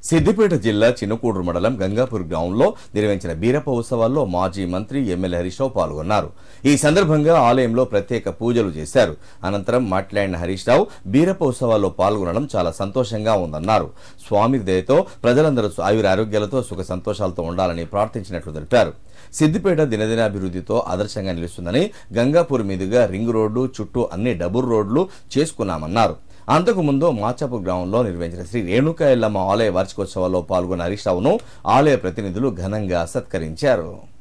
సిద్దిపేట జిల్లా చిన్నకూడూరు మండలం గంగాపూర్ గ్రామంలో నిర్వహించిన బీరప్ప ఉత్సవాల్లో మాజీ మంత్రి ఎమ్మెల్యే హరీష్ రావు పాల్గొన్నారు. ఈ సందర్భంగా ఆలయంలో ప్రత్యేక పూజలు చేశారు. అనంతరం మాట్లాడిన హరీష్ రావు బీరప్ప ఉత్సవాల్లో పాల్గొనడం చాలా సంతోషంగా ఉందన్నారు. స్వామి దయతో ప్రజలందరూ ఆయురారోగ్యాలతో సుఖ సంతోషాలతో ఉండాలని ప్రార్థించినట్లు తెలిపారు. సిద్దిపేట దినదినాభివృద్ధితో ఆదర్శంగా నిలుస్తుందని, గంగాపూర్ మీదుగా రింగ్ రోడ్డు చుట్టూ అన్ని డబుల్ రోడ్లు చేసుకున్నామన్నారు. అంతకుముందు మాచాపూర్ గ్రామంలో నిర్వహించిన శ్రీ రేణుకా ఎల్లమ్మ ఆలయ వార్షికోత్సవాల్లో పాల్గొన్న హరీష్ రావును ఆలయ ప్రతినిధులు ఘనంగా సత్కరించారు.